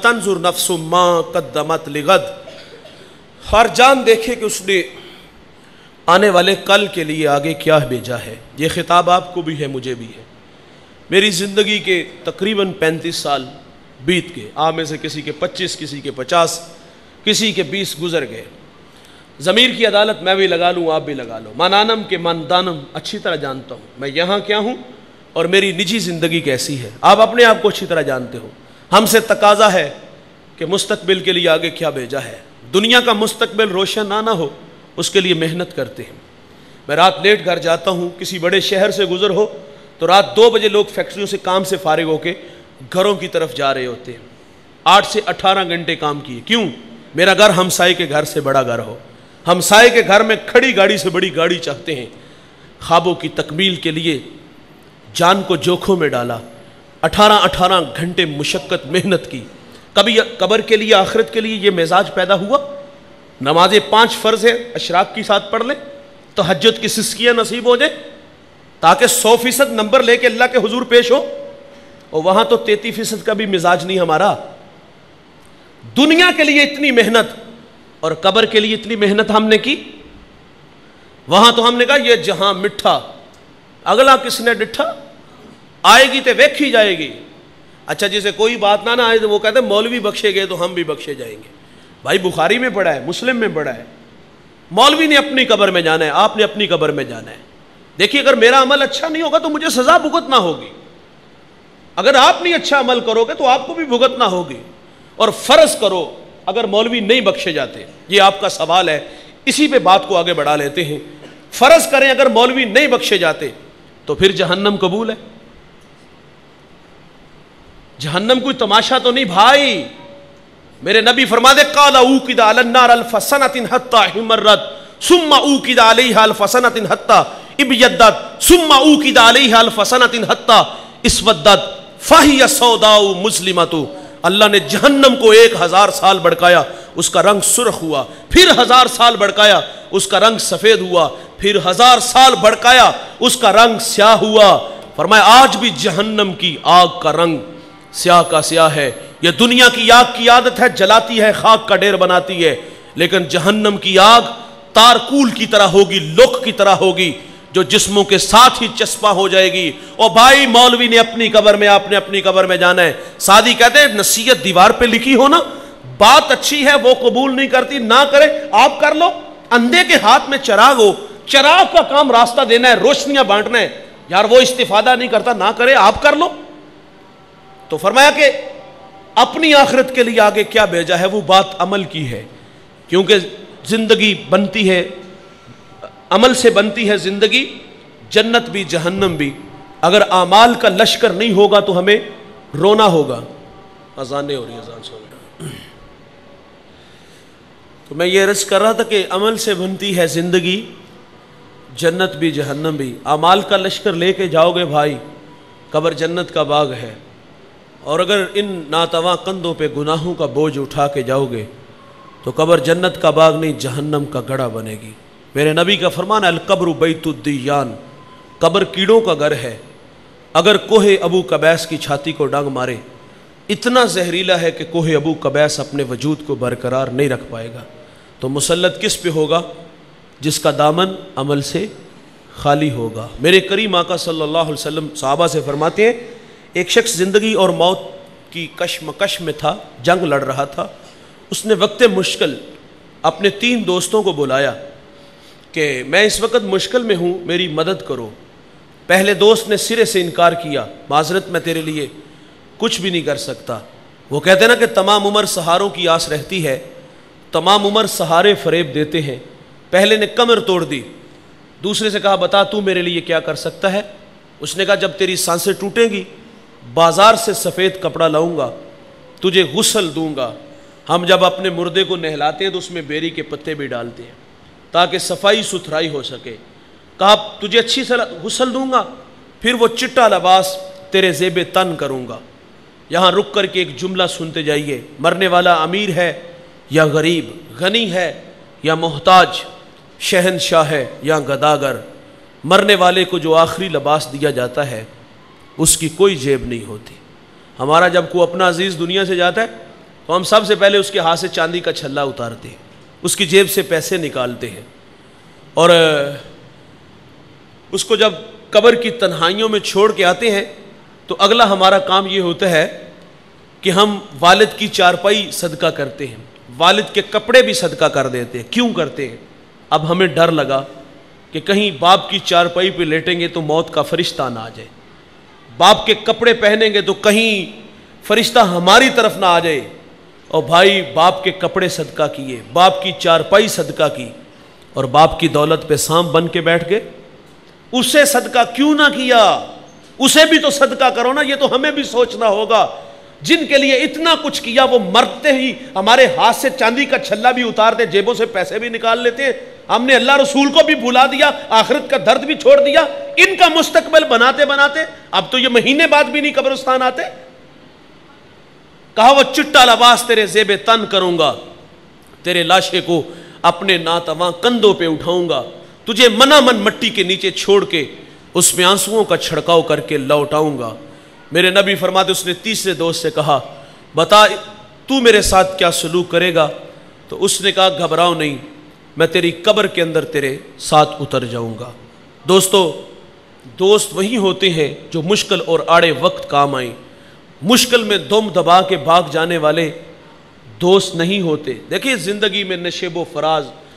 وَلْتَنْظُرْ نَفْسٌ مَّا قَدَّمَتْ لِغَدٍ، ہر جان دیکھے کہ اس نے آنے والے کل کے لیے آگے کیا بھیجا ہے۔ یہ خطاب آپ کو بھی ہے، مجھے بھی ہے۔ میری زندگی کے تقریباً 35 سال بیت گئے، آپ میں سے کسی کے 25، کسی کے 50، کسی کے 20 گزر گئے۔ ضمیر کی عدالت میں بھی لگا لوں، آپ بھی لگا لو۔ مانانم کے ماندانم اچھی طرح جانتا ہوں میں یہاں کیا ہوں اور میری نجی زندگی کیسی ہے، آپ اپنے آپ کو اچھی طرح جانتے ہو۔ ہم سے تقاضا ہے کہ مستقبل کے لیے آگے کیا بھیجا ہے۔ دنیا کا مستقبل روشن نہ ہو اس کے لیے محنت کرتے ہیں۔ میں رات لیٹ گھر جاتا ہوں، کسی بڑے شہر سے گزر ہو تو رات 2 بجے لوگ فیکٹریوں سے کام سے فارغ ہو کے گھروں کی طرف جا رہے ہوتے ہیں، 8 سے 18 گھنٹے کام کیے۔ کیوں؟ میرا گھر ہمسائے کے گھر سے بڑا گھر ہو، ہمسائے کے گھر میں کھڑی گاڑی سے بڑی گاڑی چاہتے ہیں۔ خوابوں کی تکمیل کے لیے جان کو جوکھوں میں ڈالا، 18 گھنٹے مشقت محنت کی۔ کبھی قبر کے لیے، آخرت کے لیے یہ مزاج پیدا ہوا؟ نمازیں 5 فرض ہے اشراق کی ساتھ پڑھ لیں، تہجد کی سسکیاں نصیب ہو جائیں تاکہ 100% نمبر لے کے اللہ کے حضور پیش ہو، اور وہاں تو 33% کا بھی مزاج نہیں ہمارا۔ دنیا کے لیے اتنی محنت اور قبر کے لیے اتنی محنت ہم نے کی، وہاں تو ہم نے کہا یہ جہاں مٹھا، اگلا کس نے ڈٹھا، آئے گی تے ویکھی جائے گی۔ اچھا جسے کوئی بات نہ آئے تو وہ کہتے ہیں مولوی بخشے گئے تو ہم بھی بخشے جائیں گے۔ بھائی بخاری میں پڑھا ہے، مسلم میں پڑھا ہے، مولوی نے اپنی قبر میں جانا ہے، آپ نے اپنی قبر میں جانا ہے۔ دیکھیے اگر میرا عمل اچھا نہیں ہوگا تو مجھے سزا بھگتنا ہوگی، اگر آپ نہیں اچھا عمل کرو گے تو آپ کو بھی بھگتنا ہوگی۔ اور فرض کرو اگر مولوی نہیں بخشے جاتے، یہ آپ کا سوال ہے، اسی پہ بات کو آگے بڑھا لیتے ہیں۔ فرض کریں اگر مولوی نہیں بخشے جاتے تو پھر جہنم قبول ہے؟ جہنم کوئی تماشا تو نہیں بھائی۔ میرے نبی فرما دے قال اوقد علی النار 1000 سنۃ حتی احمرت ثم اوقد علیہا 1000 سنۃ حتی ابیضت ثم اوقد علیہا 1000 سنۃ حتی اسودت فہی سوداء مسلمۃ۔ اللہ نے جہنم کو 1000 سال بھڑکایا، اس کا رنگ سرخ ہوا، پھر 1000 سال بھڑکایا، اس کا رنگ سفید ہوا، پھر 1000 سال بھڑکایا، اس کا رنگ سیاہ ہوا۔ فرمایا آج بھی جہنم کی آگ کا رنگ سیاہ کا سیاہ ہے۔ یہ دنیا کی آگ کی عادت ہے، جلاتی ہے، خاک کا ڈھیر بناتی ہے، لیکن جہنم کی آگ تارکول کی طرح ہوگی، لوک کی طرح ہوگی جو جسموں کے ساتھ ہی چسپاں ہو جائے گی۔ اور بھائی مولوی نے اپنی قبر میں، آپ نے اپنی قبر میں جانا ہے۔ سادی کہتے ہیں نصیحت دیوار پہ لکھی ہو نا، بات اچھی ہے وہ قبول نہیں کرتی، نہ کرے آپ کر لو۔ اندھے کے ہاتھ میں چراغ ہو، چراغ کا کام راستہ دینا ہے، روشنیاں بانٹنا ہے، یار وہ استفادہ نہیں کرتا، نہ کرے آپ کر لو۔ تو فرمایا کہ اپنی آخرت کے لیے آگے کیا بھیجا ہے وہ بات عمل کی ہے، کیونکہ زندگی بنتی ہے عمل سے، بنتی ہے زندگی، جنت بھی جہنم بھی۔ اگر اعمال کا لشکر نہیں ہوگا تو ہمیں رونا ہوگا۔ اذانیں ہو رہی ہے، اذان سن۔ تو میں یہ عرض کر رہا تھا کہ عمل سے بنتی ہے زندگی، جنت بھی جہنم بھی۔ اعمال کا لشکر لے کے جاؤ گے بھائی، قبر جنت کا باغ ہے، اور اگر ان ناتواں کندھوں پہ گناہوں کا بوجھ اٹھا کے جاؤ گے تو قبر جنت کا باغ نہیں جہنم کا گڑھا بنے گی۔ میرے نبی کا فرمان ہے القبر بیت الدیان، قبر کیڑوں کا گھر ہے۔ اگر کوہ ابو قبیس کی چھاتی کو ڈنگ مارے، اتنا زہریلا ہے کہ کوہ ابو قبیس اپنے وجود کو برقرار نہیں رکھ پائے گا۔ تو مسلط کس پہ ہوگا؟ جس کا دامن عمل سے خالی ہوگا۔ میرے کریم آقا صلی اللہ علیہ وسلم صحابہ سے فرماتے ہیں ایک شخص زندگی اور موت کی کشمکش میں تھا، جنگ لڑ رہا تھا، اس نے وقت مشکل اپنے 3 دوستوں کو بلایا کہ میں اس وقت مشکل میں ہوں، میری مدد کرو۔ پہلے دوست نے سرے سے انکار کیا، معذرت میں تیرے لیے کچھ بھی نہیں کر سکتا۔ وہ کہتے ہیں نا کہ تمام عمر سہاروں کی آس رہتی ہے، تمام عمر سہارے فریب دیتے ہیں۔ پہلے نے کمر توڑ دی، دوسرے سے کہا بتا تو میرے لیے کیا کر سکتا ہے؟ اس نے کہا جب تیری سانسیں ٹوٹیں گی بازار سے سفید کپڑا لاؤں گا، تجھے غسل دوں گا۔ ہم جب اپنے مردے کو نہلاتے ہیں تو اس میں بیری کے پتے بھی ڈالتے ہیں تاکہ صفائی ستھرائی ہو سکے۔ کہا تجھے اچھی سے غسل دوں گا، پھر وہ چٹا لباس تیرے زیب تن کروں گا۔ یہاں رک کر کے ایک جملہ سنتے جائیے، مرنے والا امیر ہے یا غریب، غنی ہے یا محتاج، شہنشاہ ہے یا گداگر، مرنے والے کو جو آخری لباس دیا جاتا ہے اس کی کوئی جیب نہیں ہوتی۔ ہمارا جب کوئی اپنا عزیز دنیا سے جاتا ہے تو ہم سب سے پہلے اس کے ہاتھ سے چاندی کا چھلا اتارتے ہیں، اس کی جیب سے پیسے نکالتے ہیں، اور اس کو جب قبر کی تنہائیوں میں چھوڑ کے آتے ہیں تو اگلا ہمارا کام یہ ہوتا ہے کہ ہم والد کی چارپائی صدقہ کرتے ہیں، والد کے کپڑے بھی صدقہ کر دیتے ہیں۔ کیوں کرتے ہیں؟ اب ہمیں ڈر لگا کہ کہیں باپ کی چارپائی پہ لیٹیں گے تو موت کا فرشتہ نہ آ جائے، باپ کے کپڑے پہنیں گے تو کہیں فرشتہ ہماری طرف نہ آ جائے، اور بھائی باپ کے کپڑے صدقہ کیے، باپ کی چارپائی صدقہ کی، اور باپ کی دولت پہ سانپ بن کے بیٹھ گئے، اسے صدقہ کیوں نہ کیا؟ اسے بھی تو صدقہ کرو نا۔ یہ تو ہمیں بھی سوچنا ہوگا، جن کے لیے اتنا کچھ کیا وہ مرتے ہی ہمارے ہاتھ سے چاندی کا چھلا بھی اتارتے، جیبوں سے پیسے بھی نکال لیتے ہیں۔ ہم نے اللہ رسول کو بھی بھلا دیا، آخرت کا درد بھی چھوڑ دیا، ان کا مستقبل بناتے بناتے اب تو یہ مہینے بعد بھی نہیں قبرستان آتے۔ کہا وہ چٹا لباس تیرے زیب تن کروں گا، تیرے لاشے کو اپنے ناتواں کندھوں پہ اٹھاؤں گا، تجھے منا من مٹی کے نیچے چھوڑ کے اس میں آنسوؤں کا چھڑکاؤ کر کے لوٹاؤں گا۔ میرے نبی فرماتے اس نے تیسرے دوست سے کہا بتا تو میرے ساتھ کیا سلوک کرے گا؟ تو اس نے کہا گھبراؤ نہیں، میں تیری قبر کے اندر تیرے ساتھ اتر جاؤں گا۔ دوستو، دوست وہی ہوتے ہیں جو مشکل اور آڑے وقت کام آئیں، مشکل میں دم دبا کے بھاگ جانے والے دوست نہیں ہوتے۔ دیکھیں زندگی میں نشیب و فراز